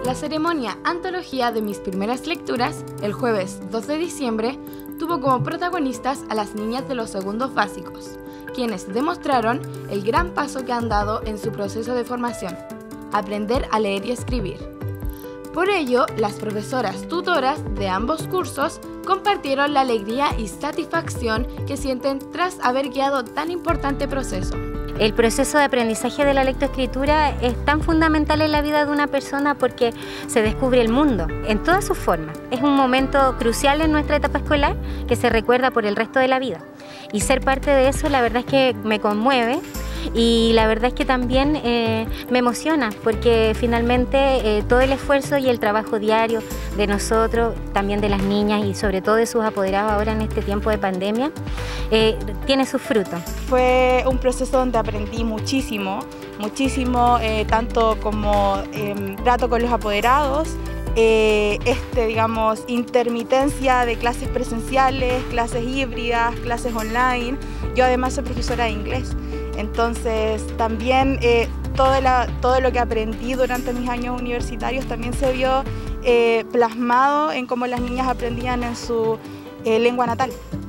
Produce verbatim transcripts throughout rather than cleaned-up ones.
La ceremonia Antología de mis primeras lecturas, el jueves dos de diciembre, tuvo como protagonistas a las niñas de los segundos básicos, quienes demostraron el gran paso que han dado en su proceso de formación, aprender a leer y escribir. Por ello, las profesoras tutoras de ambos cursos compartieron la alegría y satisfacción que sienten tras haber guiado tan importante proceso. El proceso de aprendizaje de la lectoescritura es tan fundamental en la vida de una persona porque se descubre el mundo en todas sus formas. Es un momento crucial en nuestra etapa escolar que se recuerda por el resto de la vida. Y ser parte de eso, la verdad es que me conmueve. Y la verdad es que también eh, me emociona porque finalmente eh, todo el esfuerzo y el trabajo diario de nosotros, también de las niñas y sobre todo de sus apoderados ahora en este tiempo de pandemia, eh, tiene sus frutos. Fue un proceso donde aprendí muchísimo, muchísimo, eh, tanto como eh, trato con los apoderados, eh, este, digamos, intermitencia de clases presenciales, clases híbridas, clases online. Yo además soy profesora de inglés. Entonces también eh, todo, la, todo lo que aprendí durante mis años universitarios también se vio eh, plasmado en cómo las niñas aprendían en su eh, lengua natal.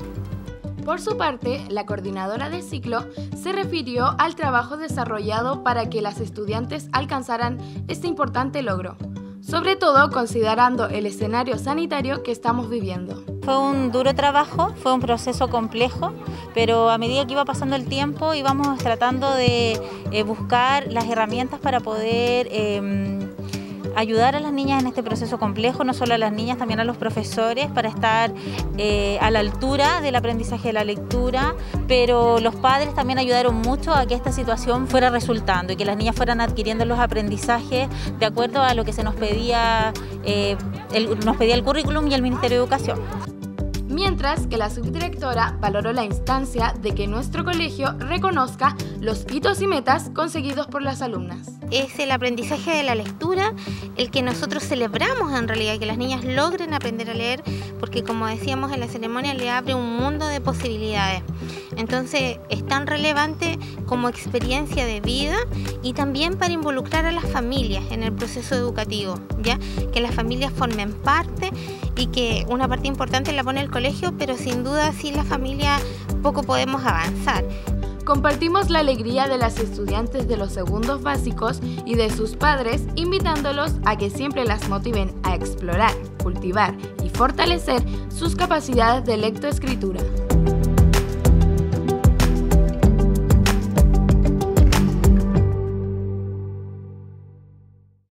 Por su parte, la coordinadora de ciclo se refirió al trabajo desarrollado para que las estudiantes alcanzaran este importante logro, sobre todo considerando el escenario sanitario que estamos viviendo. Fue un duro trabajo, fue un proceso complejo, pero a medida que iba pasando el tiempo íbamos tratando de eh, buscar las herramientas para poder eh, ayudar a las niñas en este proceso complejo, no solo a las niñas, también a los profesores, para estar eh, a la altura del aprendizaje de la lectura, pero los padres también ayudaron mucho a que esta situación fuera resultando y que las niñas fueran adquiriendo los aprendizajes de acuerdo a lo que se nos pedía, eh, el, nos pedía el currículum y el Ministerio de Educación. Mientras que la subdirectora valoró la instancia de que nuestro colegio reconozca los hitos y metas conseguidos por las alumnas. Es el aprendizaje de la lectura el que nosotros celebramos en realidad, que las niñas logren aprender a leer, porque como decíamos en la ceremonia le abre un mundo de posibilidades. Entonces es tan relevante como experiencia de vida y también para involucrar a las familias en el proceso educativo, ¿ya? Que las familias formen parte y que una parte importante la pone el colegio, pero sin duda sin la familia poco podemos avanzar. Compartimos la alegría de las estudiantes de los segundos básicos y de sus padres, invitándolos a que siempre las motiven a explorar, cultivar y fortalecer sus capacidades de lectoescritura.